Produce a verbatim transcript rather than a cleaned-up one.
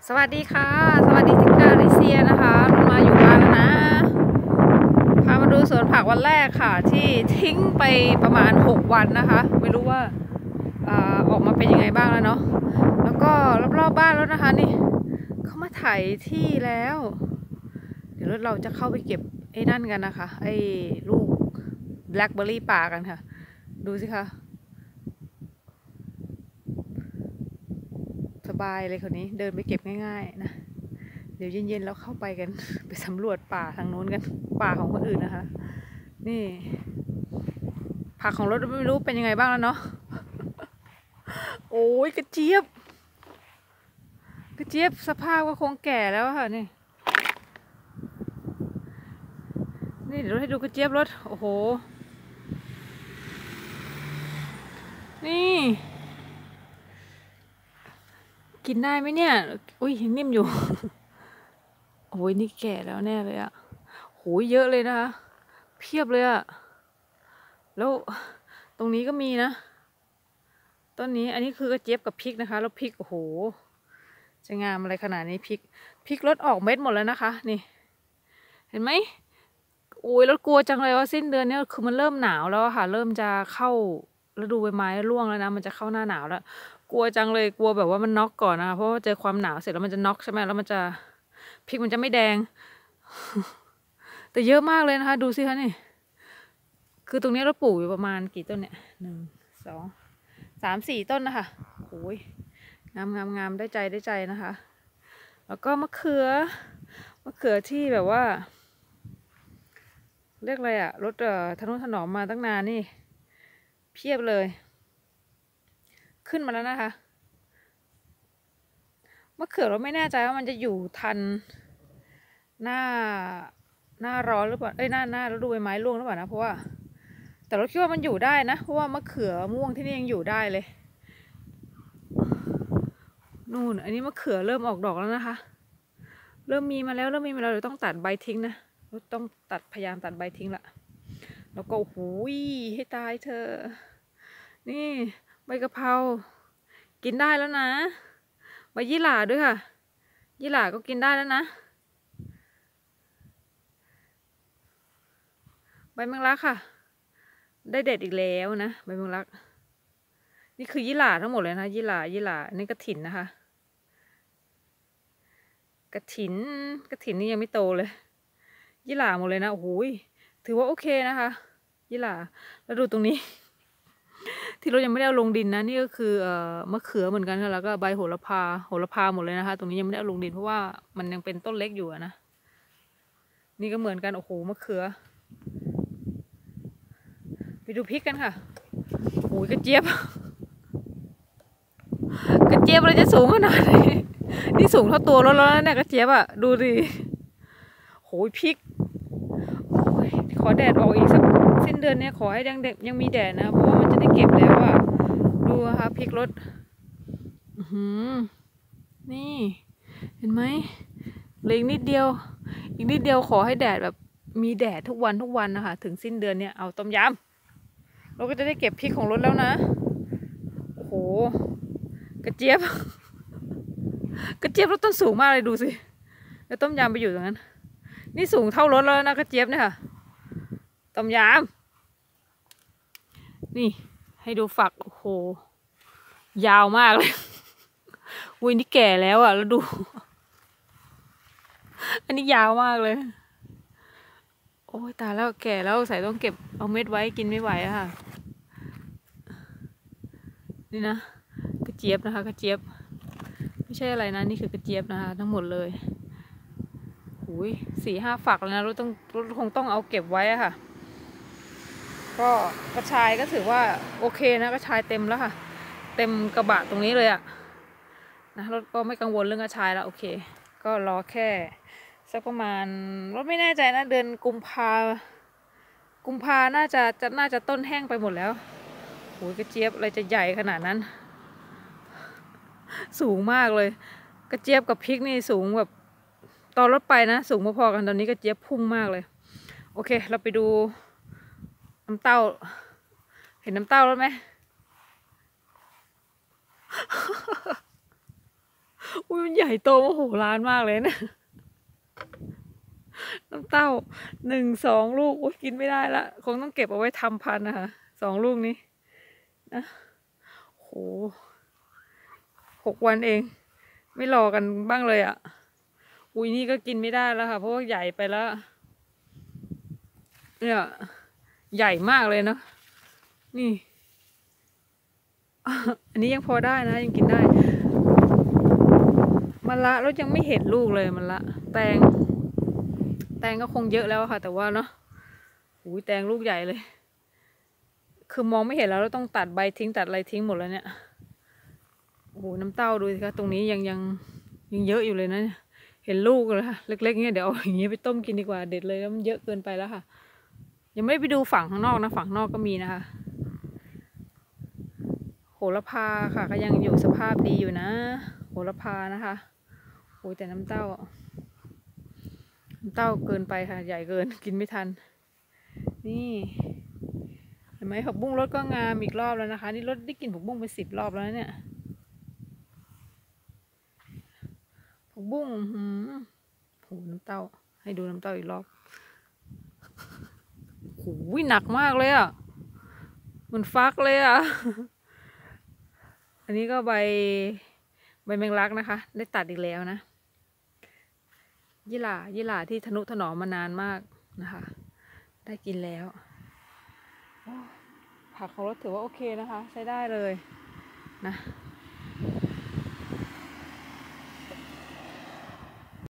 สวัสดีค่ะสวัสดีทิกเกอร์ริเซียนะคะเรามาอยู่บ้านแล้วนะพามาดูสวนผักวันแรกค่ะที่ทิ้งไปประมาณหกวันนะคะไม่รู้ว่าอ่าออกมาเป็นยังไงบ้างแล้วเนาะแล้วก็รอบๆบ้านแล้วนะคะนี่เขามาไถที่แล้วเดี๋ยวเราจะเข้าไปเก็บไอ้นั่นกันนะคะไอ้ลูกแบล็คเบอร์รี่ป่ากันค่ะดูสิคะสบายเลยคนนี้เดินไปเก็บง่ายๆนะเดี๋ยวเย็นๆเราเข้าไปกันไปสำรวจป่าทางโน้นกันป่าของคนอื่นนะคะนี่ผักของรถไม่รู้เป็นยังไงบ้างแล้วเนาะโอ้ยกระเจี๊ยบกระเจี๊ยบสภาพก็คงแก่แล้วค่ะนี่นี่เดี๋ยวให้ดูกระเจี๊ยบรถโอ้โหนี่กินได้ไหมเนี่ยอุ้ยยังนิ่มอยู่โอ้ยนี่แก่แล้วแน่เลยอะโหเยอะเลยนะคะเพียบเลยอะแล้วตรงนี้ก็มีนะต้นนี้อันนี้คือกระเจี๊ยบกับพริกนะคะแล้วพริกโอ้โหจะงามอะไรขนาดนี้พริกพริกรสออกเม็ดหมดแล้วนะคะนี่เห็นไหมโอ้ยรถกลัวจังเลยว่าสิ้นเดือนนี้คือมันเริ่มหนาวแล้วค่ะเริ่มจะเข้าฤดูใบไม้ร่วงแล้วนะมันจะเข้าหน้าหนาวแล้วกลัวจังเลยกลัวแบบว่ามันน็อกก่อนนะคะเพราะว่าเจอความหนาวเสร็จแล้วมันจะน็อกใช่ไหมแล้วมันจะพริกมันจะไม่แดงแต่เยอะมากเลยนะคะดูสิคะนี่คือตรงนี้เราปลูกอยู่ประมาณกี่ต้นเนี่ยหนึ่งสองสามสี่ต้นนะคะโอ้ยงามงามงามได้ใจได้ใจนะคะ แล้วก็มะเขือมะเขือที่แบบว่าเรียกอะไรอะรถเอ่อทนุถนอมมาตั้งนานนี่เพียบเลย ขึ้นมาแล้วนะคะมะเขือเราไม่แน่ใจว่ามันจะอยู่ทันหน้าหน้าร้อนหรือเปล่าเอ้ยหน้าหน้าฤดูใบไม้ร่วงหรือเปล่านะเพราะว่าแต่เราคิดว่ามันอยู่ได้นะเพราะว่ามะเขือม่วงที่นี่ยังอยู่ได้เลยนู่นอันนี้มะเขือเริ่มออกดอกแล้วนะคะเริ่มมีมาแล้วเริ่มมีมาแล้วเดี๋ยวต้องตัดใบทิ้งนะต้องตัดพยายามตัดใบทิ้งละแล้วก็หูยให้ตายเธอนี่ใบกะเพรากินได้แล้วนะใบยี่หร่าด้วยค่ะยี่หร่าก็กินได้แล้วนะใบแมงลักค่ะได้เด็ดอีกแล้วนะใบแมงลักนี่คือยี่หร่าทั้งหมดเลยนะยี่หร่ายี่หร่านี่กระถินนะคะกระถินกระถินนี่ยังไม่โตเลยยี่หร่าหมดเลยนะโอ้โหถือว่าโอเคนะคะยี่หร่าแล้วดูตรงนี้ที่เรายังไม่ได้เอาลงดินนะนี่ก็คือเอ่อมะเขือเหมือนกันค่ะแล้วก็ใบโหระพาโหระพาหมดเลยนะคะตรงนี้ยังไม่ได้เอาลงดินเพราะว่ามันยังเป็นต้นเล็กอยู่นะนี่ก็เหมือนกันโอ้โหมะเขือไปดูพริกกันค่ะโอ้ยกระเจี๊ยบกระเจี๊ยบเลยจะสูงขนาดนี้นี่สูงเท่าตัวแล้วแล้วเนี่ยกระเจี๊ยบอ่ะดูดิโหยพริกขอแดดออกอีกสักสิ้นเดือนนี้ขอให้ยังเด็กยังมีแดดนะเพราะว่ามันจะได้เก็บแล้วอ่ะดูนะคะพริกรสอือนี่เห็นไหมเหลืออีกนิดเดียวอีกนิดเดียวขอให้แดดแบบมีแดดทุกวันทุกวันนะคะถึงสิ้นเดือนเนี้ยเอาต้มยำเราก็จะได้เก็บพริกของรถแล้วนะโอ้โหกระเจี๊ยบกระเจี๊ยบรถต้นสูงมากเลยดูสิแล้วต้มยำไปอยู่ตรงนั้นนี่สูงเท่ารถแล้วนะกระเจี๊ยบเนี่ยค่ะต้มยำนี่ให้ดูฝักโอ้โหยาวมากเลยอุ้ยนี่แก่แล้วอ่ะแล้วดูอันนี้ยาวมากเลยโอ้ยตายแล้วแก่แล้วใส่ต้องเก็บเอาเม็ดไว้กินไม่ไหวอะค่ะนี่นะกระเจี๊ยบนะคะกระเจี๊ยบไม่ใช่อะไรนะนี่คือกระเจี๊ยบนะคะทั้งหมดเลยหูยสี่ห้าฝักแล้วนะเราต้องเราคงต้องเอาเก็บไว้อะค่ะก็กระชายก็ถือว่าโอเคนะกระชายเต็มแล้วค่ะเต็มกระบะตรงนี้เลยอะนะรถก็ไม่กังวลเรื่องกระชายแล้วโอเคก็รอแค่สักประมาณรถไม่แน่ใจนะเดือนกุมภากุมภาน่าจะจะน่าจะต้นแห้งไปหมดแล้วโอ้ยกระเจี๊ยบอะไรจะใหญ่ขนาดนั้นสูงมากเลยกระเจี๊ยบกับพริกนี่สูงแบบตอนรถไปนะสูงพอๆกันตอนนี้กระเจี๊ยบพุ่งมากเลยโอเคเราไปดูน้ำเต้าเห็นน้ำเต้าแล้วไหมอุ้ยมันใหญ่โตมโหฬารมากเลยนะน้ำเต้าหนึ่งสองลูกโอ้ยกินไม่ได้ละคงต้องเก็บเอาไว้ทำพันธุ์นะคะสองลูกนี้นะโหหกวันเองไม่รอกันบ้างเลยอ่ะอุ้ยนี่ก็กินไม่ได้แล้วค่ะเพราะว่าใหญ่ไปแล้วเนี่ยใหญ่มากเลยเนาะนี่ อันนี้ยังพอได้นะยังกินได้มะละแล้วยังไม่เห็นลูกเลยมะละแตงแตงก็คงเยอะแล้วค่ะแต่ว่าเนาะอุ้ยแตงลูกใหญ่เลยคือมองไม่เห็นแล้วเราต้องตัดใบทิ้งตัดอะไรทิ้งหมดแล้วเนี่ยโอ้โหน้ำเต้าดูสิคะตรงนี้ยังยังยังเยอะอยู่เลยนะเห็นลูกเลยค่ะเล็กๆเนี่ยเดี๋ยวเอาอย่างเงี้ยไปต้มกินดีกว่าเด็ดเลยแล้วมันเยอะเกินไปแล้วค่ะยังไม่ได้ไปดูฝั่งข้างนอกนะฝั่งนอกก็มีนะคะโหระพาค่ะก็ยังอยู่สภาพดีอยู่นะโหระพานะคะโอ้ยแต่น้ำเต้าน้ำเต้าเกินไปค่ะใหญ่เกินกินไม่ทันนี่เห็นไหมผักบุ้งรสก็งามอีกรอบแล้วนะคะนี่รสได้กินผักบุ้งไปสิบรอบแล้วเนี่ยผักบุ้งหืมโหน้ำเต้าให้ดูน้ำเต้าอีกรอบโหหนักมากเลยอ่ะมันฟักเลยอ่ะอันนี้ก็ใบใบแมงลักนะคะได้ตัดอีกแล้วนะยี่หร่ายี่หร่าที่ทนุถนอมมานานมากนะคะได้กินแล้วผักของรถถือว่าโอเคนะคะใช้ได้เลยนะ